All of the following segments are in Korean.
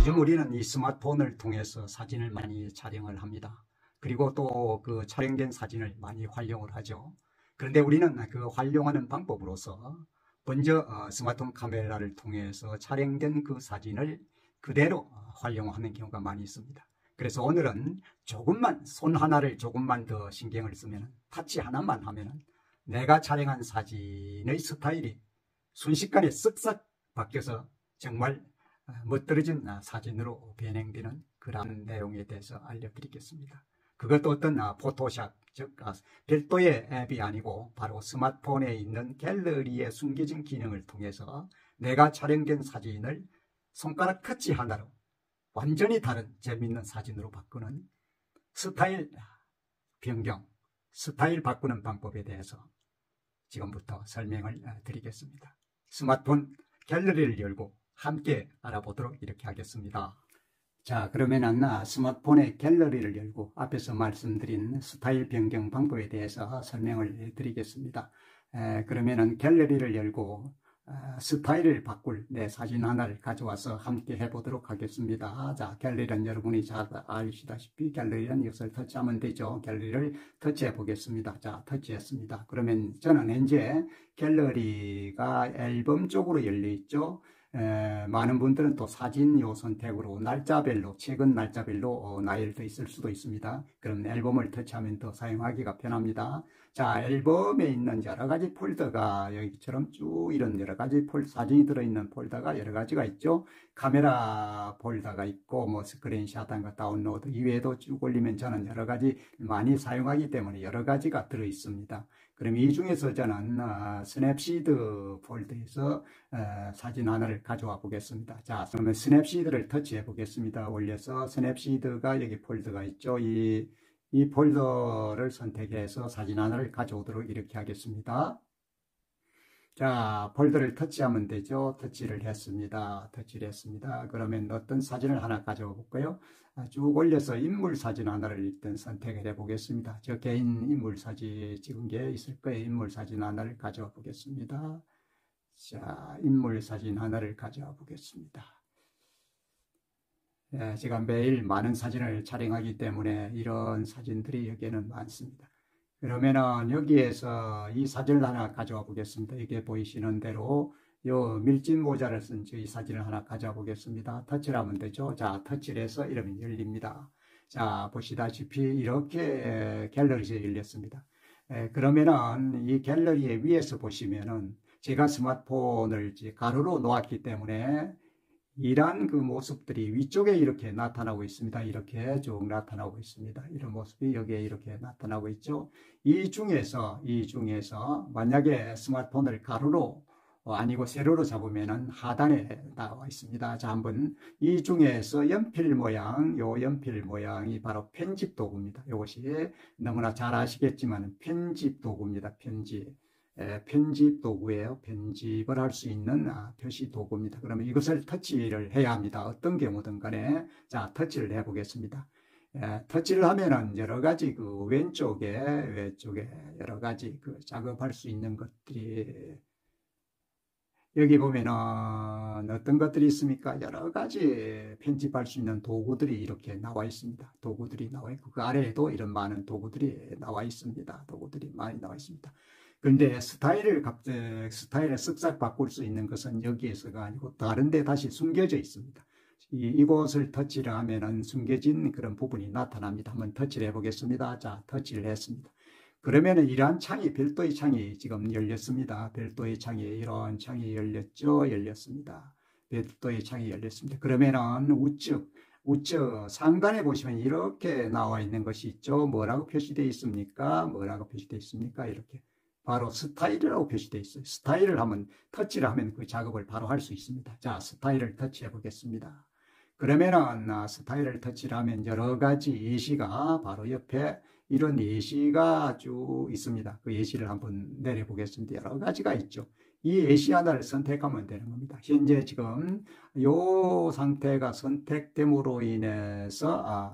요즘 우리는 이 스마트폰을 통해서 사진을 많이 촬영을 합니다. 그리고 또 그 촬영된 사진을 많이 활용을 하죠. 그런데 우리는 그 활용하는 방법으로서 먼저 스마트폰 카메라를 통해서 촬영된 그 사진을 그대로 활용하는 경우가 많이 있습니다. 그래서 오늘은 조금만, 손 하나를 조금만 더 신경을 쓰면, 타치 하나만 하면 내가 촬영한 사진의 스타일이 순식간에 쓱싹 바뀌어서 정말 멋들어진 사진으로 변형되는 그런 내용에 대해서 알려드리겠습니다. 그것도 어떤 포토샵, 즉 별도의 앱이 아니고 바로 스마트폰에 있는 갤러리에 숨겨진 기능을 통해서 내가 촬영된 사진을 손가락 터치 하나로 완전히 다른 재미있는 사진으로 바꾸는 스타일 변경, 스타일 바꾸는 방법에 대해서 지금부터 설명을 드리겠습니다. 스마트폰 갤러리를 열고 함께 알아보도록 이렇게 하겠습니다. 자, 그러면은 스마트폰의 갤러리를 열고 앞에서 말씀드린 스타일 변경 방법에 대해서 설명을 드리겠습니다. 그러면은 갤러리를 열고 스타일을 바꿀 내 사진 하나를 가져와서 함께 해보도록 하겠습니다. 자, 갤러리는 여러분이 잘 아시다시피 갤러리는 이것을 터치하면 되죠. 갤러리를 터치해 보겠습니다. 자, 터치했습니다. 그러면 저는 현재 갤러리가 앨범 쪽으로 열려 있죠. 많은 분들은 또 사진 요 선택으로 날짜별로, 최근 날짜별로 나열되어 있을 수도 있습니다. 그럼 앨범을 터치하면 더 사용하기가 편합니다. 자, 앨범에 있는 여러 가지 폴더가 여기처럼 쭉 이런 여러 가지 사진이 들어있는 폴더가 여러 가지가 있죠. 카메라 폴더가 있고, 뭐 스크린샷한가 다운로드 이외에도 쭉 올리면 저는 여러 가지 많이 사용하기 때문에 여러 가지가 들어있습니다. 그럼 이 중에서 저는 스냅시드 폴더에서 사진 하나를 가져와 보겠습니다. 자, 그러면 스냅시드를 터치해 보겠습니다. 올려서 스냅시드가 여기 폴더가 있죠. 이 폴더를 선택해서 사진 하나를 가져오도록 이렇게 하겠습니다. 자, 폴더를 터치하면 되죠. 터치를 했습니다. 터치를 했습니다. 그러면 어떤 사진을 하나 가져와 볼까요? 쭉 올려서 인물 사진 하나를 일단 선택을 해 보겠습니다. 저 개인 인물 사진 찍은 게 있을 거예요. 인물 사진 하나를 가져와 보겠습니다. 자, 인물 사진 하나를 가져와 보겠습니다. 제가 매일 많은 사진을 촬영하기 때문에 이런 사진들이 여기에는 많습니다. 그러면은 여기에서 이 사진을 하나 가져와 보겠습니다. 이게 보이시는 대로 요 밀짚 모자를 쓴 이 사진을 하나 가져와 보겠습니다. 터치를 하면 되죠. 자, 터치를 해서 이러면 열립니다. 자, 보시다시피 이렇게 갤러리에서 열렸습니다. 그러면은 이 갤러리의 위에서 보시면은 제가 스마트폰을 가로로 놓았기 때문에 이러한 그 모습들이 위쪽에 이렇게 나타나고 있습니다. 이렇게 쭉 나타나고 있습니다. 이런 모습이 여기에 이렇게 나타나고 있죠. 이 중에서 만약에 스마트폰을 가로로 아니고 세로로 잡으면은 하단에 나와 있습니다. 자, 한번 이 중에서 연필 모양, 요 연필 모양이 바로 편집 도구입니다. 이것이 너무나 잘 아시겠지만 편집 도구입니다. 편집 도구예요. 편집을 할 수 있는 표시 도구입니다. 그러면 이것을 터치를 해야 합니다. 어떤 경우든 간에. 자, 터치를 해 보겠습니다. 터치를 하면은 여러 가지 그 왼쪽에 여러 가지 그 작업할 수 있는 것들이 여기 보면은 어떤 것들이 있습니까? 여러 가지 편집할 수 있는 도구들이 이렇게 나와 있습니다. 도구들이 나와 있고 그 아래에도 이런 많은 도구들이 나와 있습니다. 도구들이 많이 나와 있습니다. 그런데 스타일을 쓱싹 바꿀 수 있는 것은 여기에서가 아니고 다른 데 다시 숨겨져 있습니다. 이곳을 터치를 하면은 숨겨진 그런 부분이 나타납니다. 한번 터치를 해보겠습니다. 자, 터치를 했습니다. 그러면은 이러한 창이, 별도의 창이 지금 열렸습니다. 별도의 창이, 이런 창이 열렸죠? 열렸습니다. 별도의 창이 열렸습니다. 그러면은 우측 상단에 보시면 이렇게 나와 있는 것이 있죠? 뭐라고 표시되어 있습니까? 뭐라고 표시되어 있습니까? 이렇게. 바로 스타일이라고 표시되어 있어요. 스타일을 하면, 터치를 하면 그 작업을 바로 할 수 있습니다. 자, 스타일을 터치해 보겠습니다. 그러면은 스타일을 터치를 하면 여러 가지 예시가 바로 옆에 이런 예시가 쭉 있습니다. 그 예시를 한번 내려 보겠습니다. 여러 가지가 있죠. 이 예시 하나를 선택하면 되는 겁니다. 현재 지금 이 상태가 선택됨으로 인해서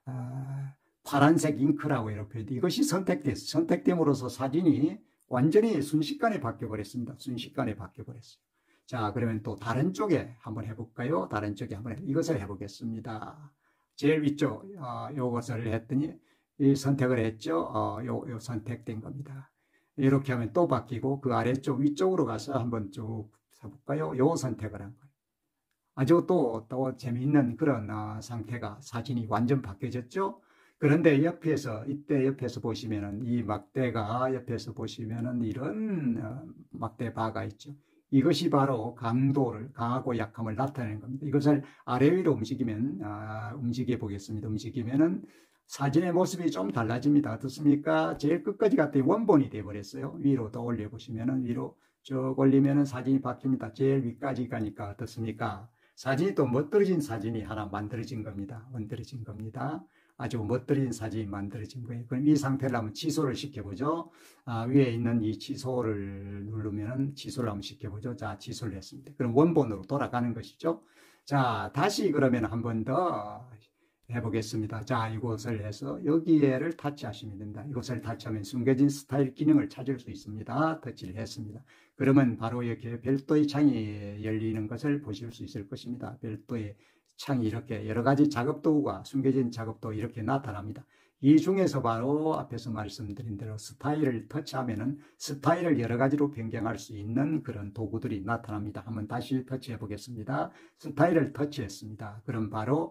파란색 잉크라고 이렇게 이것이 선택됨으로써 사진이 완전히 순식간에 바뀌어 버렸습니다. 순식간에 바뀌어 버렸어요. 자, 그러면 또 다른 쪽에 한번 해볼까요? 다른 쪽에 한번 이것을 해보겠습니다. 제일 위쪽, 요것을 했더니, 이 선택을 했죠? 요 선택된 겁니다. 이렇게 하면 또 바뀌고, 그 아래쪽 위쪽으로 가서 한번 쭉 해볼까요? 요 선택을 한 거예요. 아주 또 재미있는 그런 상태가 사진이 완전 바뀌어졌죠? 그런데 이때 옆에서 보시면은 이 막대가 옆에서 보시면은 이런 막대 바가 있죠. 이것이 바로 강도를, 강하고 약함을 나타내는 겁니다. 이것을 아래 위로 움직여 보겠습니다. 움직이면은 사진의 모습이 좀 달라집니다. 어떻습니까? 제일 끝까지 갔더니 원본이 되어 버렸어요. 위로 더 올려 보시면은 위로 쭉 올리면은 사진이 바뀝니다. 제일 위까지 가니까 어떻습니까? 사진이 또 멋들어진 사진이 하나 만들어진 겁니다. 만들어진 겁니다. 아주 멋들어진 사진이 만들어진 거예요. 그럼 이 상태를 한번 취소를 시켜보죠. 위에 있는 이 취소를 누르면 취소를 한번 시켜보죠. 자, 취소를 했습니다. 그럼 원본으로 돌아가는 것이죠. 자, 다시 그러면 한 번 더 해보겠습니다. 자, 이곳을 해서 여기에를 타치하시면 됩니다. 이곳을 타치하면 숨겨진 스타일 기능을 찾을 수 있습니다. 터치를 했습니다. 그러면 바로 이렇게 별도의 창이 열리는 것을 보실 수 있을 것입니다. 별도의 창이 이렇게 여러 가지 작업 도구가 숨겨진 작업도 이렇게 나타납니다. 이 중에서 바로 앞에서 말씀드린 대로 스타일을 터치하면은 스타일을 여러 가지로 변경할 수 있는 그런 도구들이 나타납니다. 한번 다시 터치해 보겠습니다. 스타일을 터치했습니다. 그럼 바로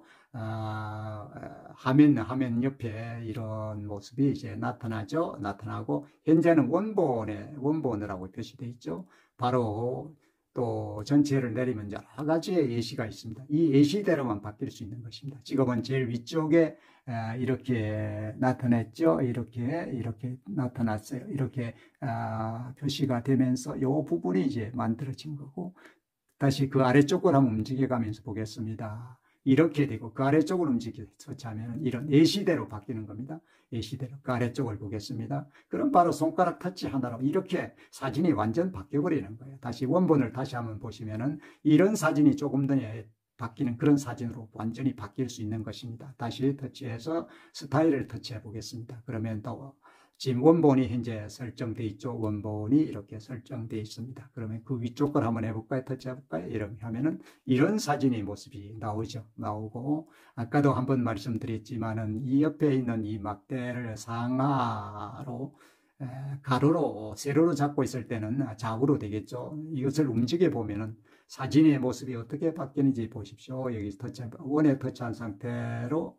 화면 옆에 이런 모습이 이제 나타나죠. 나타나고 현재는 원본이라고 표시되어 있죠. 바로 또 전체를 내리면 여러 가지의 예시가 있습니다. 이 예시대로만 바뀔 수 있는 것입니다. 지금은 제일 위쪽에 이렇게 나타냈죠. 이렇게 나타났어요. 이렇게 표시가 되면서 이 부분이 이제 만들어진 거고, 다시 그 아래쪽을 한번 움직여가면서 보겠습니다. 이렇게 되고 그 아래쪽을 터치하면 이런 예시대로 바뀌는 겁니다. 예시대로 그 아래쪽을 보겠습니다. 그럼 바로 손가락 터치 하나로 이렇게 사진이 완전 바뀌어버리는 거예요. 다시 원본을 다시 한번 보시면은 이런 사진이 조금 더 바뀌는 그런 사진으로 완전히 바뀔 수 있는 것입니다. 다시 터치해서 스타일을 터치해 보겠습니다. 그러면 또 지금 원본이 현재 설정되어 있죠. 원본이 이렇게 설정되어 있습니다. 그러면 그 위쪽 걸 한번 해볼까요? 터치해 볼까요? 이렇게 하면은 이런 사진의 모습이 나오죠. 나오고, 아까도 한번 말씀드렸지만은 이 옆에 있는 이 막대를 상하로, 가로로, 세로로 잡고 있을 때는 좌우로 되겠죠. 이것을 움직여 보면은 사진의 모습이 어떻게 바뀌는지 보십시오. 여기 원에 터치한 상태로,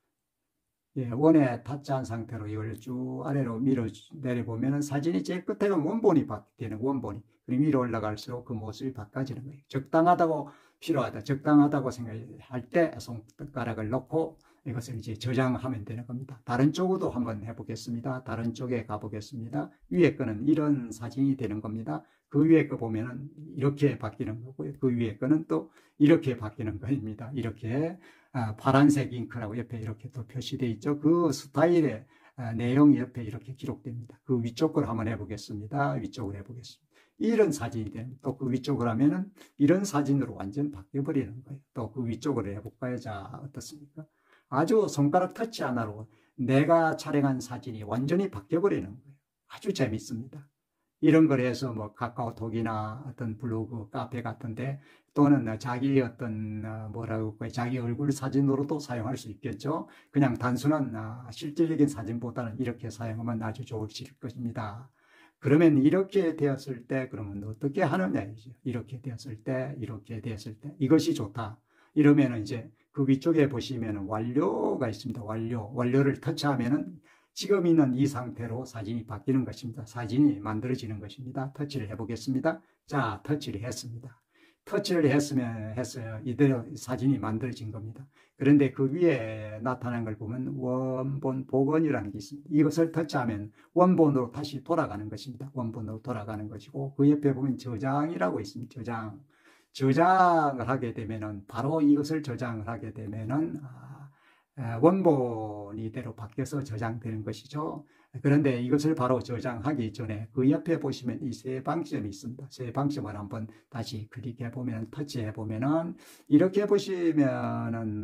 원에 타치한 상태로 이걸 쭉 아래로 내려보면 사진이 제일 끝에 가면 원본이 바뀌는 원본이. 그리고 위로 올라갈수록 그 모습이 바꿔지는 거예요. 적당하다고 적당하다고 생각할 때 손가락을 넣고 이것을 이제 저장하면 되는 겁니다. 다른 쪽으로도 한번 해보겠습니다. 다른 쪽에 가보겠습니다. 위에 거는 이런 사진이 되는 겁니다. 그 위에 거 보면은 이렇게 바뀌는 거고요. 그 위에 거는 또 이렇게 바뀌는 겁니다. 이렇게 파란색 잉크라고 옆에 이렇게 또 표시되어 있죠. 그 스타일의 내용이 옆에 이렇게 기록됩니다. 그 위쪽 걸 한번 해보겠습니다. 위쪽을 해보겠습니다. 이런 사진이 되면 또 그 위쪽을 하면은 이런 사진으로 완전 바뀌어버리는 거예요. 또 그 위쪽으로 해볼까요? 자, 어떻습니까? 아주 손가락 터치 하나로 내가 촬영한 사진이 완전히 바뀌어버리는 거예요. 아주 재밌습니다. 이런 걸 해서 뭐 카카오톡이나 어떤 블로그, 카페 같은데 또는 자기 어떤 자기 얼굴 사진으로도 사용할 수 있겠죠. 그냥 단순한 실질적인 사진보다는 이렇게 사용하면 아주 좋으실 것입니다. 그러면 이렇게 되었을 때 그러면 어떻게 하느냐이죠. 이렇게 되었을 때 이것이 좋다. 이러면 이제 그 위쪽에 보시면 완료가 있습니다. 완료를 터치하면은 지금 있는 이 상태로 사진이 바뀌는 것입니다. 사진이 만들어지는 것입니다. 터치를 해보겠습니다. 자, 터치를 했습니다. 터치를 했어요. 이대로 사진이 만들어진 겁니다. 그런데 그 위에 나타난 걸 보면 원본 복원이라는 게 있습니다. 이것을 터치하면 원본으로 다시 돌아가는 것입니다. 원본으로 돌아가는 것이고, 그 옆에 보면 저장이라고 있습니다. 저장을 하게 되면은, 바로 이것을 저장을 하게 되면은, 원본 이대로 바뀌어서 저장되는 것이죠. 그런데 이것을 바로 저장하기 전에 그 옆에 보시면 이 세 방점이 있습니다. 세 방점을 한번 다시 클릭해 보면, 터치해 보면은, 이렇게 보시면은,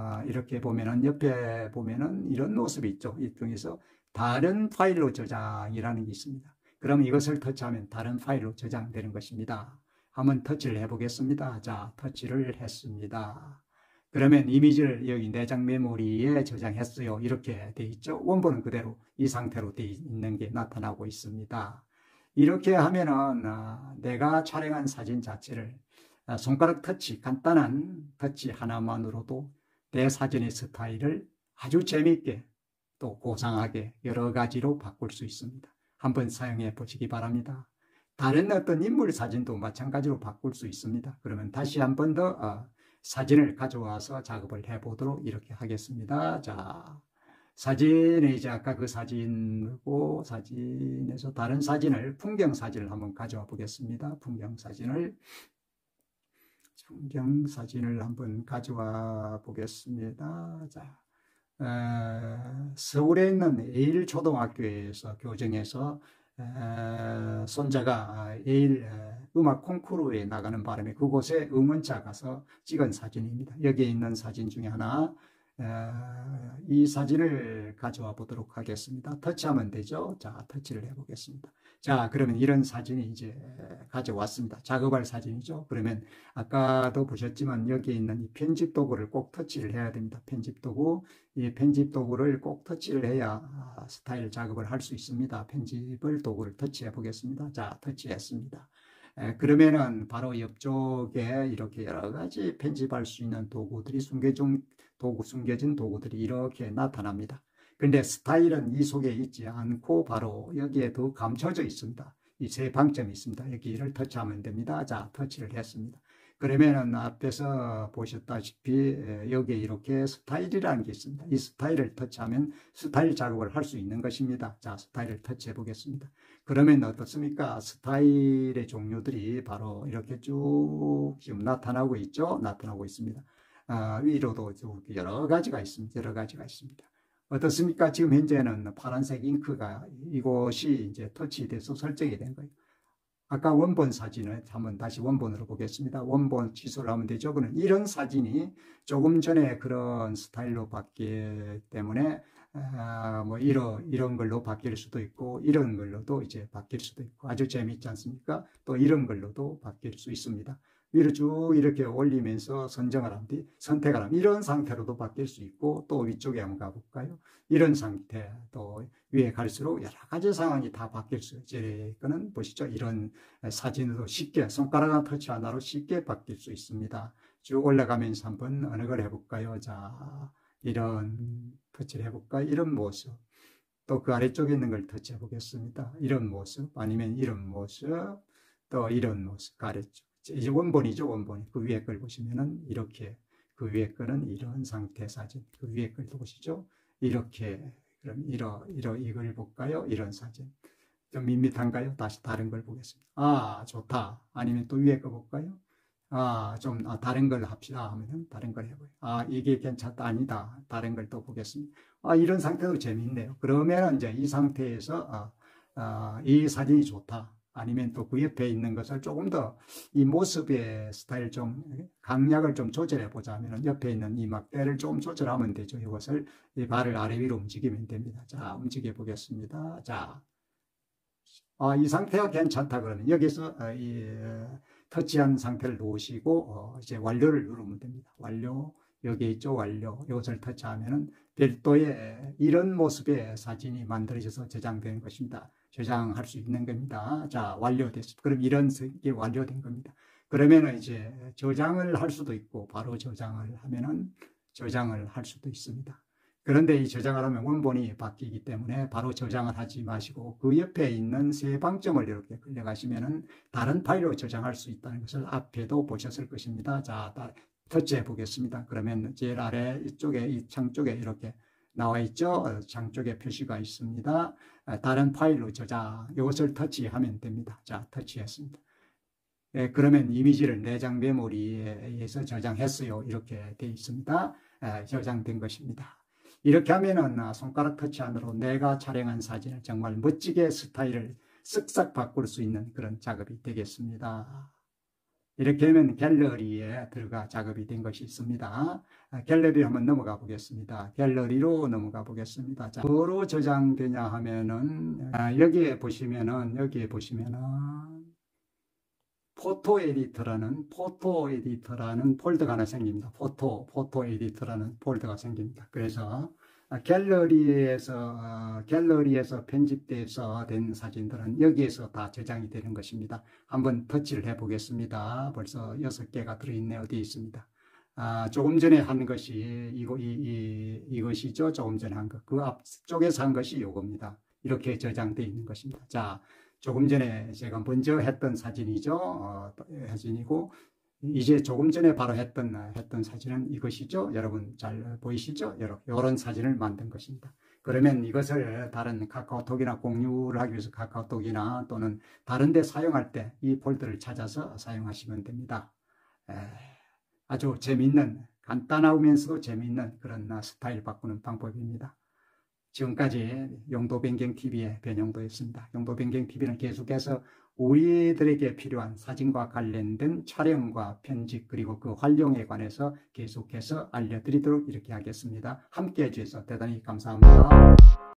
옆에 보면은 이런 모습이 있죠. 이 중에서 다른 파일로 저장이라는 게 있습니다. 그럼 이것을 터치하면 다른 파일로 저장되는 것입니다. 한번 터치를 해보겠습니다. 자, 터치를 했습니다. 그러면 이미지를 여기 내장 메모리에 저장했어요. 이렇게 돼 있죠. 원본은 그대로 이 상태로 돼 있는 게 나타나고 있습니다. 이렇게 하면은 내가 촬영한 사진 자체를 손가락 터치, 간단한 터치 하나만으로도 내 사진의 스타일을 아주 재미있게 또 고상하게 여러 가지로 바꿀 수 있습니다. 한번 사용해 보시기 바랍니다. 다른 어떤 인물 사진도 마찬가지로 바꿀 수 있습니다. 그러면 다시 한 번 더 사진을 가져와서 작업을 해 보도록 이렇게 하겠습니다. 자, 사진에 이제 아까 그 사진이고 사진에서 다른 사진을 풍경 사진을 한번 가져와 보겠습니다. 풍경 사진을 한번 가져와 보겠습니다. 자, 서울에 있는 예일 초등학교에서 교정에서 손자가 예일 음악 콩쿠르에 나가는 바람에 그곳에 응원차 가서 찍은 사진입니다. 여기에 있는 사진 중에 하나, 이 사진을 가져와 보도록 하겠습니다. 터치하면 되죠. 자, 터치를 해 보겠습니다. 자, 그러면 이런 사진이 이제 가져왔습니다. 작업할 사진이죠. 그러면 아까도 보셨지만 여기에 있는 이 편집 도구를 꼭 터치를 해야 됩니다. 편집 도구, 이 편집 도구를 꼭 터치를 해야 스타일 작업을 할 수 있습니다. 편집을 도구를 터치해 보겠습니다. 자, 터치했습니다. 그러면은 바로 옆쪽에 이렇게 여러 가지 편집할 수 있는 도구들이 숨겨진 도구들이 이렇게 나타납니다. 그런데 스타일은 이 속에 있지 않고 바로 여기에 더 감춰져 있습니다. 이 세 방점이 있습니다. 여기를 터치하면 됩니다. 자, 터치를 했습니다. 그러면은 앞에서 보셨다시피 여기에 이렇게 스타일이라는 게 있습니다. 이 스타일을 터치하면 스타일 작업을 할 수 있는 것입니다. 자, 스타일을 터치해 보겠습니다. 그러면 어떻습니까? 스타일의 종류들이 바로 이렇게 쭉 지금 나타나고 있죠? 나타나고 있습니다. 위로도 여러 가지가 있습니다. 여러 가지가 있습니다. 어떻습니까? 지금 현재는 파란색 잉크가 이곳이 이제 터치돼서 설정이 된 거예요. 아까 원본 사진을 한번 다시 원본으로 보겠습니다. 원본 취소를 하면 되죠. 그는 이런 사진이 조금 전에 그런 스타일로 바뀌기 때문에 뭐 이런 걸로 바뀔 수도 있고 이런 걸로도 이제 바뀔 수도 있고 아주 재미있지 않습니까? 또 이런 걸로도 바뀔 수 있습니다. 위로 쭉 이렇게 올리면서 선택을 하면 이런 상태로도 바뀔 수 있고 또 위쪽에 한번 가볼까요? 이런 상태 또 위에 갈수록 여러 가지 상황이 다 바뀔 수 있어요. 이거는 보시죠. 이런 사진으로 쉽게 손가락 터치 하나로 쉽게 바뀔 수 있습니다. 쭉 올라가면서 한번 어느 걸 해볼까요? 자, 이런 터치를 해볼까요? 이런 모습. 또 그 아래쪽에 있는 걸 터치해 보겠습니다. 이런 모습 아니면 이런 모습 또 이런 모습 그 아래쪽. 이제 원본이죠, 원본이. 그 위에 걸 보시면은 이렇게, 그 위에 거는 이런 상태 사진, 그 위에 걸도 보시죠. 이렇게, 그럼 이걸 볼까요? 이런 사진. 좀 밋밋한가요? 다시 다른 걸 보겠습니다. 아, 좋다. 아니면 또 위에 거 볼까요? 다른 걸 합시다 하면은 다른 걸 해봐요. 이게 괜찮다. 아니다. 다른 걸 또 보겠습니다. 이런 상태도 재미있네요. 그러면 이제 이 상태에서, 이 사진이 좋다. 아니면 또 그 옆에 있는 것을 조금 더 이 모습의 스타일 좀 강약을 좀 조절해 보자면 옆에 있는 이 막대를 조금 조절하면 되죠. 이것을 이 발을 아래 위로 움직이면 됩니다. 자, 움직여 보겠습니다. 자, 이 상태가 괜찮다 그러면 여기서 이 터치한 상태를 놓으시고 이제 완료를 누르면 됩니다. 완료. 여기 있죠. 완료. 이것을 터치하면은 별도의 이런 모습의 사진이 만들어져서 저장되는 것입니다. 저장할 수 있는 겁니다. 자, 완료됐습니다. 그럼 이런 게 완료된 겁니다. 그러면은 이제 저장을 할 수도 있고 바로 저장을 하면은 저장을 할 수도 있습니다. 그런데 이 저장을 하면 원본이 바뀌기 때문에 바로 저장을 하지 마시고 그 옆에 있는 세 방점을 이렇게 클릭하시면은 다른 파일로 저장할 수 있다는 것을 앞에도 보셨을 것입니다. 자, 터치해 보겠습니다. 그러면 제일 아래 이쪽에 이 창 쪽에 이렇게 나와 있죠. 창 쪽에 표시가 있습니다. 다른 파일로 저장, 이것을 터치하면 됩니다. 자, 터치했습니다. 그러면 이미지를 내장 메모리에 의해서 저장했어요. 이렇게 되어 있습니다. 저장된 것입니다. 이렇게 하면은 손가락 터치 안으로 내가 촬영한 사진을 정말 멋지게 스타일을 쓱싹 바꿀 수 있는 그런 작업이 되겠습니다. 이렇게 하면 갤러리에 들어가 작업이 된 것이 있습니다. 갤러리 한번 넘어가 보겠습니다. 갤러리로 넘어가 보겠습니다. 자, 뭐로 저장되냐 하면은 여기에 보시면은 포토 에디터라는 폴더가 하나 생깁니다. 포토 에디터라는 폴더가 생깁니다. 그래서 갤러리에서 편집돼서 된 사진들은 여기에서 다 저장이 되는 것입니다. 한번 터치를 해 보겠습니다. 벌써 6개가 들어있네. 어디에 있습니다. 조금 전에 한 것이 이것이죠. 조금 전에 한 것. 그 앞쪽에서 한 것이 이겁니다. 이렇게 저장되어 있는 것입니다. 자, 조금 전에 제가 먼저 했던 사진이죠. 사진이고, 이제 조금 전에 바로 했던 사진은 이것이죠. 여러분 잘 보이시죠? 이런 사진을 만든 것입니다. 그러면 이것을 다른 카카오톡이나 공유를 하기 위해서 카카오톡이나 또는 다른 데 사용할 때 이 폴더를 찾아서 사용하시면 됩니다. 아주 재미있는, 간단하면서도 재미있는 그런 스타일 바꾸는 방법입니다. 지금까지 용도변경TV의 변용도였습니다. 용도변경TV는 계속해서 우리들에게 필요한 사진과 관련된 촬영과 편집 그리고 그 활용에 관해서 계속해서 알려드리도록 이렇게 하겠습니다. 함께 해주셔서 대단히 감사합니다.